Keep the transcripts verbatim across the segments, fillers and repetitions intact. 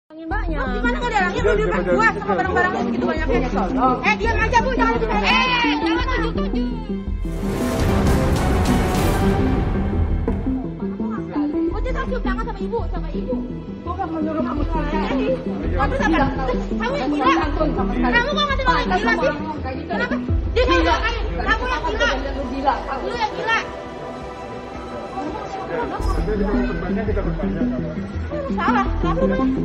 Mbaknya. Oh, gimana nggak ada lagi? Lu di rumah gua sama barang-barangnya segitu banyaknya. Eh, diam aja Bu, jangan ikut saya. Eh, jangan tujuh-tujuh. Oh, dia cium tangan sama ibu, sama ibu. Gua kan menyuruh kamu sendiri. Kamu sabar. Kamu yang gila. Kamu kok ngasih orang gila sih? Kenapa? Dia gila. Kamu yang gila. Lu yang gila. Kita berbanyak, kita berbanyak. Salah, kenapa lu banyak?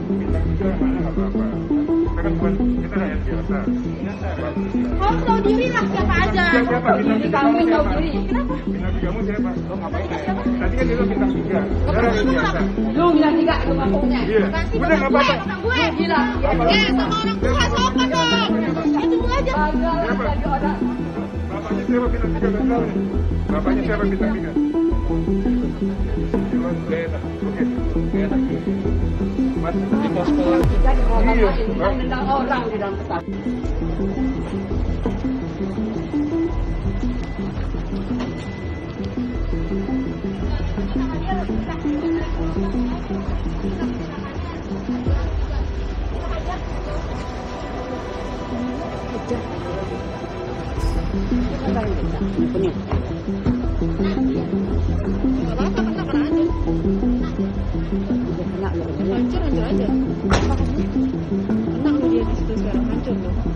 Kita kan bukan, kita rakyat biasa. Kamu tahu diri lah siapa aja. Siapa? Bintang tiga kamu siapa? Kenapa? Bintang tiga kamu siapa? Lo ngapain? Tadi kan dia bintang tiga. Dia rakyat biasa. Lu bilang tiga lu ngomongnya. Iya. Udah nggak apa-apa. Gue gila. Eh, sama orang tua sopan dong. Itu gue aja. Siapa? Bapaknya siapa bintang tiga? Gak tahu nih. Bapaknya siapa bintang tiga? Mas, di pos sekolah. Iya, Nendang orang di dalam pesawat. Hancur, hancur aja. Tenang lu dia di situ sekarang, hancur lu.